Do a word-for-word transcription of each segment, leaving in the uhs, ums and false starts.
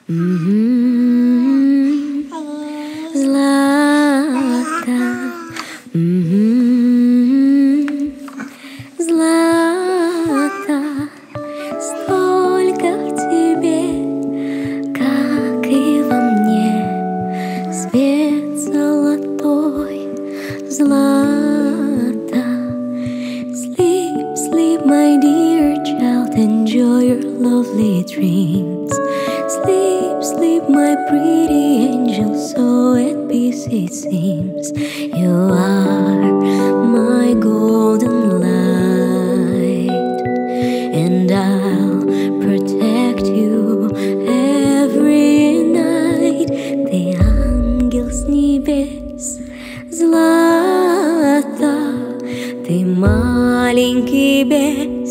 М-м-м. Злата. М-м-м. Злата. Столько в тебе, как и во мне, свет золотой. Zlata. Sleep, sleep, my dear child, enjoy your lovely dreams. Sleep, sleep, my pretty angel, so at peace it seems. You are my golden light, and I'll protect you every night. Ты ангел с небес, Злата, ты маленький бес,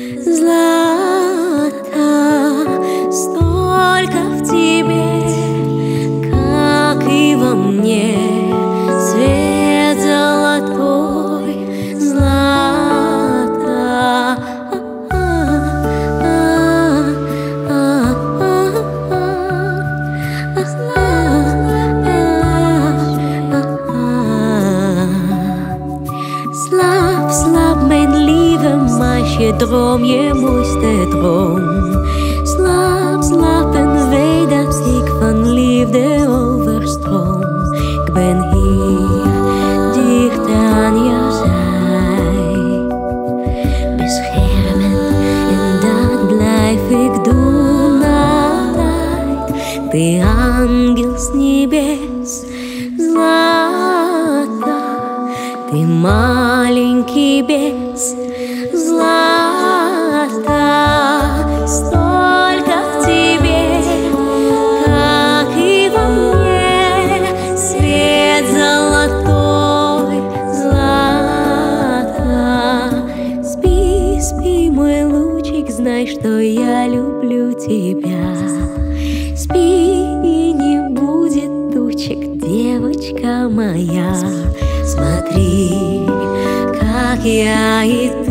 Злата, столько в тебе, как и во мне, свет золотой, Злата. Slaap, slaap, mijn lieve meisje, droom je mooiste droom. Slaap, slaap en weet dat ik van liefde overstroom. Ik ben hier, dicht aan jou zij, beschermend, en dat blijf ik doen altijd. Ты ангел с небес, Злата, ты маленький бес, Злата, столько в тебе, как и во мне, свет золотой, Злата. Спи, спи, мой лучик, знай, что я люблю тебя. Спи, и не будет тучек, девочка моя. Смотри, как я и